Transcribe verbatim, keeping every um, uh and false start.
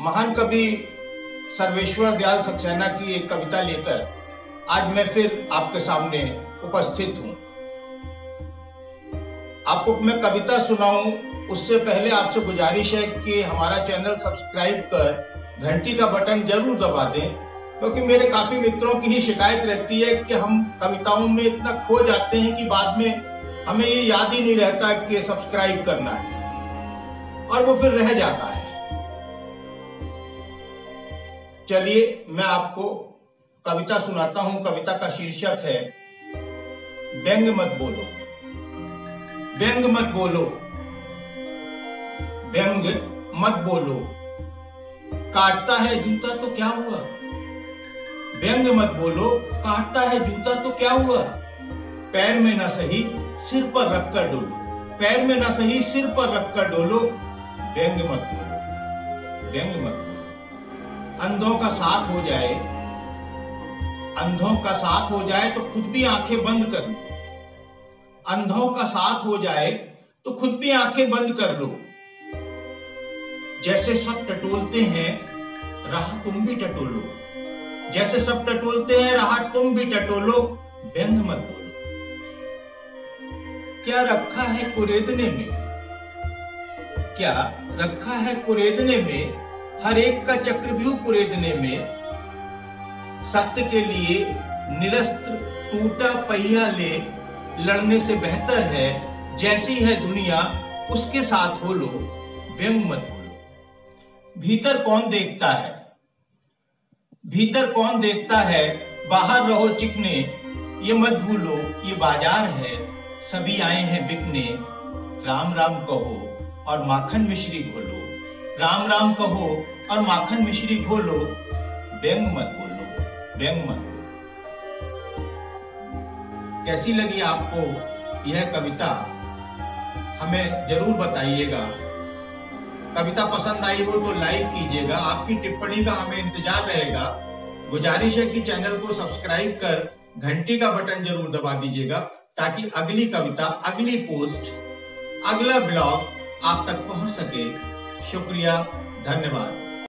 महान कवि सर्वेश्वर दयाल सक्सेना की एक कविता लेकर आज मैं फिर आपके सामने उपस्थित हूं। आपको मैं कविता सुनाऊं उससे पहले आपसे गुजारिश है कि हमारा चैनल सब्सक्राइब कर घंटी का बटन जरूर दबा दें, क्योंकि मेरे काफी मित्रों की ही शिकायत रहती है कि हम कविताओं में इतना खो जाते हैं कि बाद में हमें ये याद ही नहीं रहता कि सब्सक्राइब करना है और वो फिर रह जाता है। चलिए मैं आपको कविता सुनाता हूं। कविता का शीर्षक है व्यंग मत बोलो। व्यंग मत बोलो, व्यंग मत बोलो, काटता है जूता तो क्या हुआ। व्यंग मत बोलो, काटता है जूता तो क्या हुआ। पैर में ना सही सिर पर रखकर डोलो, पैर में ना सही सिर पर रखकर डोलो। व्यंग मत बोलो, व्यंग मत बोलो। अंधों का साथ हो जाए, अंधों का साथ हो जाए तो खुद भी आंखें बंद कर लो। अंधों का साथ हो जाए तो खुद भी आंखें बंद कर लो। जैसे सब टटोलते हैं राह तुम भी टटोलो, जैसे सब टटोलते हैं राह तुम भी टटोलो। व्यंग मत बोलो। क्या रखा है कुरेदने में, क्या रखा है कुरेदने में, हर एक का चक्रव्यूह कुरेदने में। सत्य के लिए निरस्त्र टूटा पहिया ले लड़ने से बेहतर है जैसी है दुनिया उसके साथ हो लो। व्यंग मत बोलो। भीतर कौन देखता है, भीतर कौन देखता है, बाहर रहो चिकने। ये मत भूलो ये बाजार है, सभी आए हैं बिकने। राम राम कहो और माखन मिश्री घोलो, राम राम कहो और माखन मिश्री घोलो। व्यंग मत बोलो, व्यंग मत बोलो। कैसी लगी आपको यह कविता हमें जरूर बताइएगा। कविता पसंद आई हो तो लाइक कीजिएगा, आपकी टिप्पणी का हमें इंतजार रहेगा। गुजारिश है कि चैनल को सब्सक्राइब कर घंटी का बटन जरूर दबा दीजिएगा, ताकि अगली कविता, अगली पोस्ट, अगला ब्लॉग आप तक पहुंच सके। शुक्रिया, धन्यवाद।